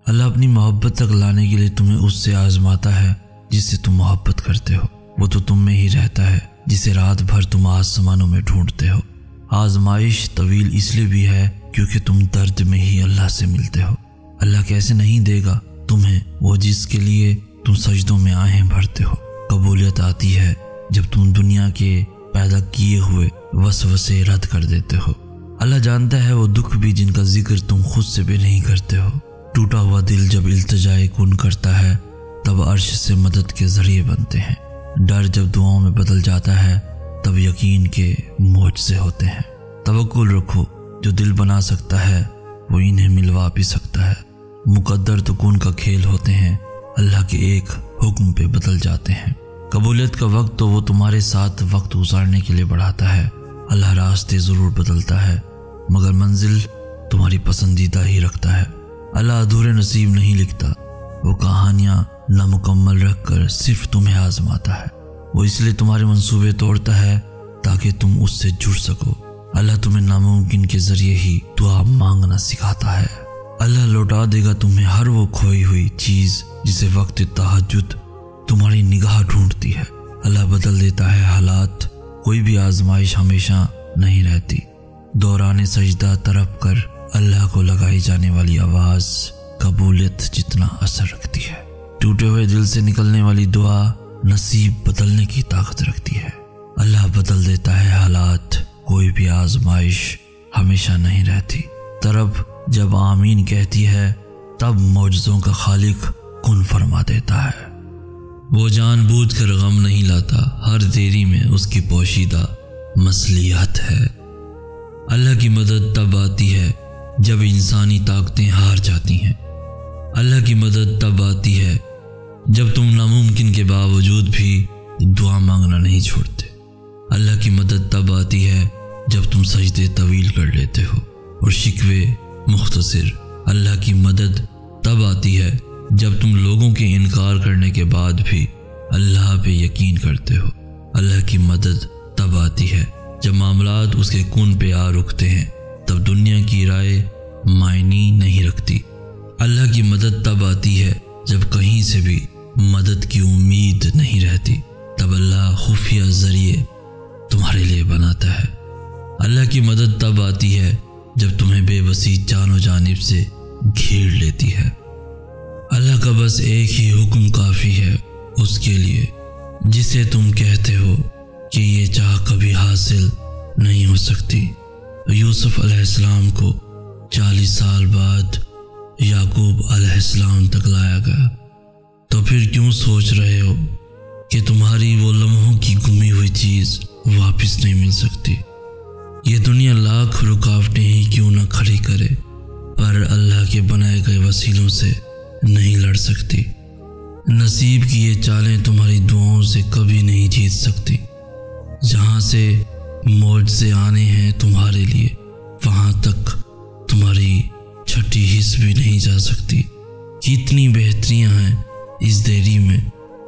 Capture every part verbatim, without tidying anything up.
اللہ اپنی محبت تک لانے کے لیے تمہیں اس سے آزماتا ہے جس سے تم محبت کرتے ہو۔ وہ تو تم میں ہی رہتا ہے جسے رات بھر تم آسمانوں میں ڈھونڈتے ہو۔ آزمائش طویل اس لیے بھی ہے کیونکہ تم درد میں ہی اللہ سے ملتے ہو۔ اللہ کیسے نہیں دے گا تمہیں وہ جس کے لیے تم سجدوں میں آہیں بھرتے ہو۔ قبولیت آتی ہے جب تم دنیا کے پیدا کیے ہوئے وسوسے رد کر دیتے ہو۔ اللہ جانتا ہے وہ دکھ بھی جن کا ذکر تم خود سے بھی نہیں کرتے ہو۔ ٹوٹا ہوا دل جب التجائے کن کرتا ہے تب عرش سے مدد کے ذریعے بنتے ہیں۔ ڈر جب دعاؤں میں بدل جاتا ہے تب یقین کے معجزے ہوتے ہیں۔ توکل رکھو، جو دل بنا سکتا ہے وہ انہیں ملوا بھی سکتا ہے۔ مقدر تو کن کا کھیل ہوتے ہیں، اللہ کے ایک حکم پہ بدل جاتے ہیں۔ قبولیت کا وقت تو وہ تمہارے ساتھ وقت گزارنے کے لیے بڑھاتا ہے۔ اللہ راستے ضرور بدلتا ہے مگر منزل تمہاری پسندیدہ ہی رکھتا ہے۔ اللہ ادھورے نصیب نہیں لکھتا، وہ کہانیاں نامکمل رکھ کر صرف تمہیں آزماتا ہے۔ وہ اس لیے تمہارے منصوبے توڑتا ہے تاکہ تم اس سے جڑ سکو۔ اللہ تمہیں ناممکن کے ذریعے ہی دعا مانگنا سکھاتا ہے۔ اللہ لوٹا دے گا تمہیں ہر وہ کھوئی ہوئی چیز جسے وقت تہجد تمہاری نگاہ ڈھونڈتی ہے۔ اللہ بدل دیتا ہے حالات، کوئی بھی آزمائش ہمیشہ نہیں رہتی۔ دوران سجدہ طرف کر اللہ کو لگائی جانے والی آواز قبولیت جتنا اثر رکھتی ہے۔ ٹوٹے ہوئے دل سے نکلنے والی دعا نصیب بدلنے کی طاقت رکھتی ہے۔ اللہ بدل دیتا ہے حالات، کوئی بھی آزمائش ہمیشہ نہیں رہتی۔ طرف جب آمین کہتی ہے تب معجزوں کا خالق کن فرما دیتا ہے۔ وہ جان بوجھ کر غم نہیں لاتا، ہر دیری میں اس کی پوشیدہ مصلحت ہے۔ اللہ کی مدد تب آتی ہے جب انسانی طاقتیں ہار جاتی ہیں۔ اللہ کی مدد تب آتی ہے جب تم ناممکن کے باوجود بھی دعا مانگنا نہیں چھوڑتے۔ اللہ کی مدد تب آتی ہے جب تم سجدے طویل کر لیتے ہو اور شکوے مختصر۔ اللہ کی مدد تب آتی ہے جب تم لوگوں کے انکار کرنے کے بعد بھی اللہ پہ یقین کرتے ہو۔ اللہ کی مدد تب آتی ہے جب معاملات اس کے کن پہ آ رکتے ہیں، تب دنیا کی رائے معنی نہیں رکھتی۔ اللہ کی مدد تب آتی ہے جب کہیں سے بھی مدد کی امید نہیں رہتی، تب اللہ خفیہ ذریعے تمہارے لیے بناتا ہے۔ اللہ کی مدد تب آتی ہے جب تمہیں بے بسی جانو جانب سے گھیر لیتی ہے۔ اللہ کا بس ایک ہی حکم کافی ہے اس کے لیے جسے تم کہتے ہو کہ یہ چاہ کبھی حاصل نہیں ہو سکتی۔ یوسف علیہ السلام کو چالیس سال بعد یعقوب علیہ السلام تک لایا گیا، تو پھر کیوں سوچ رہے ہو کہ تمہاری وہ لمحوں کی گمی ہوئی چیز واپس نہیں مل سکتی؟ یہ دنیا لاکھ رکاوٹیں ہی کیوں نہ کھڑی کرے پر اللہ کے بنائے گئے وسیلوں سے نہیں لڑ سکتی۔ نصیب کی یہ چالیں تمہاری دعاؤں سے کبھی نہیں جیت سکتی۔ جہاں سے معجزے آنے ہیں تمہارے لیے، وہاں تک تمہاری چھٹی حص بھی نہیں جا سکتی۔ کتنی بہتریاں ہیں اس دیری میں،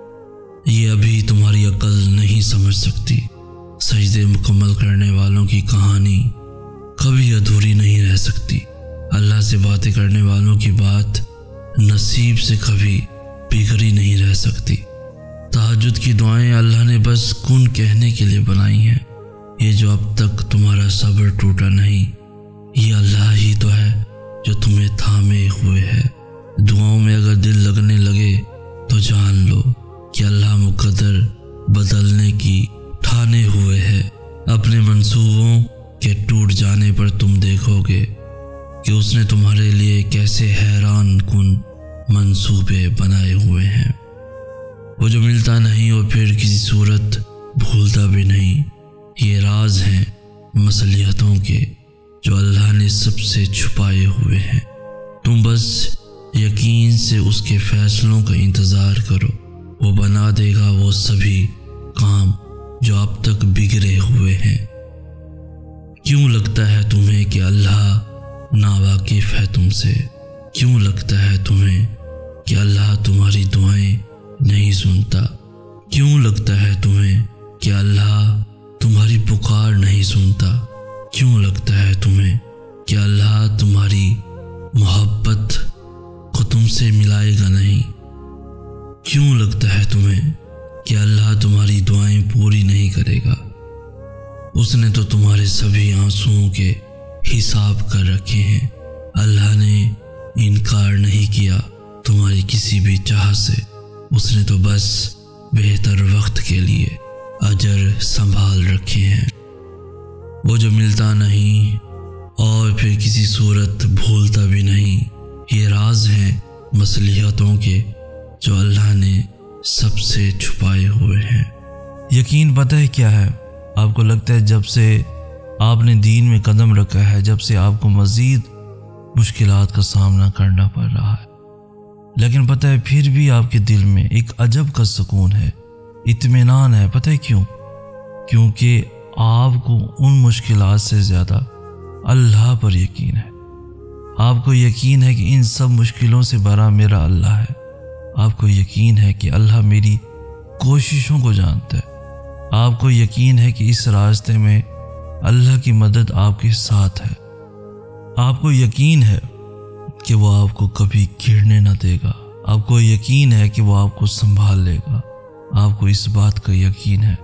یہ ابھی تمہاری عقل نہیں سمجھ سکتی۔ سجدے مکمل کرنے والوں کی کہانی کبھی ادھوری نہیں رہ سکتی۔ اللہ سے باتیں کرنے والوں کی بات نصیب سے کبھی بگڑی نہیں رہ سکتی۔ تہجد کی دعائیں اللہ نے بس کن کہنے کے لیے بنائی ہیں۔ یہ جو اب تک تمہارا صبر ٹوٹا نہیں، یہ اللہ ہی تو ہے جو تمہیں تھامے ہوئے ہے۔ دعاؤں میں اگر دل لگنے لگے تو جان لو کہ اللہ مقدر بدلنے کی ٹھانے ہوئے ہے۔ اپنے منصوبوں کے ٹوٹ جانے پر تم دیکھو گے کہ اس نے تمہارے لیے کیسے حیران کن منصوبے بنائے ہوئے ہیں۔ وہ جو ملتا نہیں اور پھر کسی صورت بھولتا بھی نہیں، یہ راز ہیں مصلحتوں کے جو اللہ نے سب سے چھپائے ہوئے ہیں۔ تم بس یقین سے اس کے فیصلوں کا انتظار کرو، وہ بنا دے گا وہ سبھی کام جو اب تک بگڑے ہوئے ہیں۔ کیوں لگتا ہے تمہیں کہ اللہ ناواقف ہے تم سے؟ کیوں لگتا ہے تمہیں کہ اللہ تمہاری دعائیں نہیں سنتا؟ کیوں لگتا ہے تمہیں کہ اللہ تمہاری پکار نہیں سنتا؟ کیوں لگتا ہے تمہیں کہ اللہ تمہاری محبت کو تم سے ملائے گا نہیں۔ کیوں لگتا ہے تمہیں کہ اللہ تمہاری دعائیں پوری نہیں کرے گا؟ اس نے تو تمہارے سبھی آنسوؤں کے حساب کر رکھے ہیں۔ اللہ نے انکار نہیں کیا تمہاری کسی بھی چاہ سے، اس نے تو بس بہتر وقت کے لیے اجر سنبھال رکھے ہیں۔ وہ جو ملتا نہیں اور پھر کسی صورت بھولتا بھی نہیں، یہ راز ہیں مصلحتوں کے جو اللہ نے سب سے چھپائے ہوئے ہیں۔ یقین پتہ ہے کیا ہے؟ آپ کو لگتا ہے جب سے آپ نے دین میں قدم رکھا ہے، جب سے آپ کو مزید مشکلات کا سامنا کرنا پڑ رہا ہے، لیکن پتہ ہے پھر بھی آپ کے دل میں ایک عجب کا سکون ہے، اطمینان ہے۔ پتہ ہے کیوں؟ کیونکہ آپ کو ان مشکلات سے زیادہ اللہ پر یقین ہے۔ آپ کو یقین ہے کہ ان سب مشکلوں سے بڑا میرا اللہ ہے۔ آپ کو یقین ہے کہ اللہ میری کوششوں کو جانتا ہے۔ آپ کو یقین ہے کہ اس راستے میں اللہ کی مدد آپ کے ساتھ ہے۔ آپ کو یقین ہے کہ وہ آپ کو کبھی گرنے نہ دے گا۔ آپ کو یقین ہے کہ وہ آپ کو سنبھال لے گا۔ آپ کو اس بات کا یقین ہے۔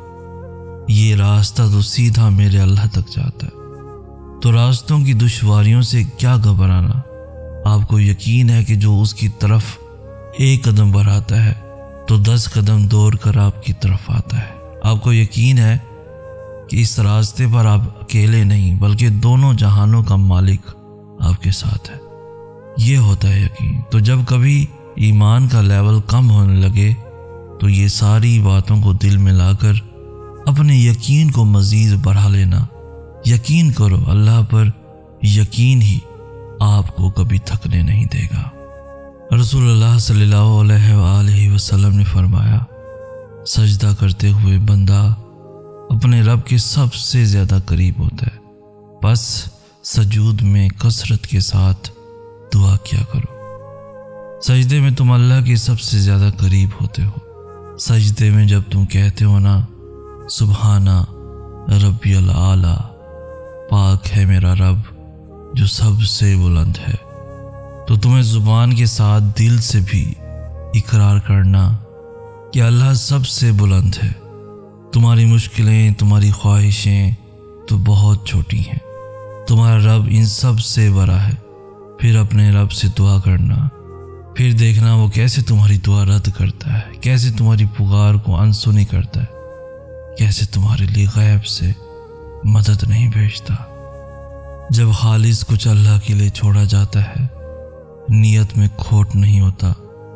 یہ راستہ تو سیدھا میرے اللہ تک جاتا ہے، تو راستوں کی دشواریوں سے کیا گھبرانا؟ آپ کو یقین ہے کہ جو اس کی طرف ایک قدم بڑھاتا ہے تو دس قدم دوڑ کر آپ کی طرف آتا ہے۔ آپ کو یقین ہے کہ اس راستے پر آپ اکیلے نہیں بلکہ دونوں جہانوں کا مالک آپ کے ساتھ ہے۔ یہ ہوتا ہے یقین۔ تو جب کبھی ایمان کا لیول کم ہونے لگے تو یہ ساری باتوں کو دل میں لا کر اپنے یقین کو مزید بڑھا لینا۔ یقین کرو، اللہ پر یقین ہی آپ کو کبھی تھکنے نہیں دے گا۔ رسول اللہ صلی اللہ علیہ وآلہ وسلم نے فرمایا، سجدہ کرتے ہوئے بندہ اپنے رب کے سب سے زیادہ قریب ہوتا ہے، بس سجود میں کثرت کے ساتھ دعا کیا کرو۔ سجدے میں تم اللہ کے سب سے زیادہ قریب ہوتے ہو۔ سجدے میں جب تم کہتے ہو نا سبحانہ ربی العالی، پاک ہے میرا رب جو سب سے بلند ہے، تو تمہیں زبان کے ساتھ دل سے بھی اقرار کرنا کہ اللہ سب سے بلند ہے۔ تمہاری مشکلیں، تمہاری خواہشیں تو بہت چھوٹی ہیں، تمہارا رب ان سب سے بڑا ہے۔ پھر اپنے رب سے دعا کرنا، پھر دیکھنا وہ کیسے تمہاری دعا رد کرتا ہے، کیسے تمہاری پکار کو انسنی کرتا ہے، کیسے تمہارے لیے غیب سے مدد نہیں بھیجتا۔ جب خالص کچھ اللہ کے لیے چھوڑا جاتا ہے، نیت میں کھوٹ نہیں ہوتا،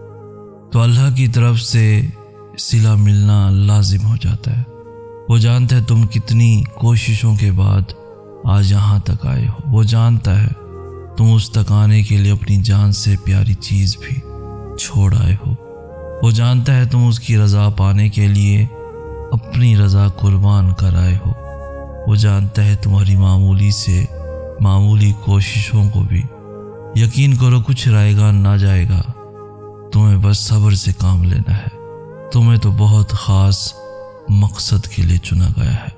تو اللہ کی طرف سے صلہ ملنا لازم ہو جاتا ہے۔ وہ جانتا ہے تم کتنی کوششوں کے بعد آج یہاں تک آئے ہو۔ وہ جانتا ہے تم اس تک آنے کے لیے اپنی جان سے پیاری چیز بھی چھوڑ آئے ہو۔ وہ جانتا ہے تم اس کی رضا پانے کے لیے اپنی رضا قربان کر آئے ہو۔ وہ جانتا ہے تمہاری معمولی سے معمولی کوششوں کو بھی یقین کرو کچھ رائے گا نہ جائے گا، تمہیں بس صبر سے کام لینا ہے۔ تمہیں تو بہت خاص مقصد کے لیے چنا گیا ہے۔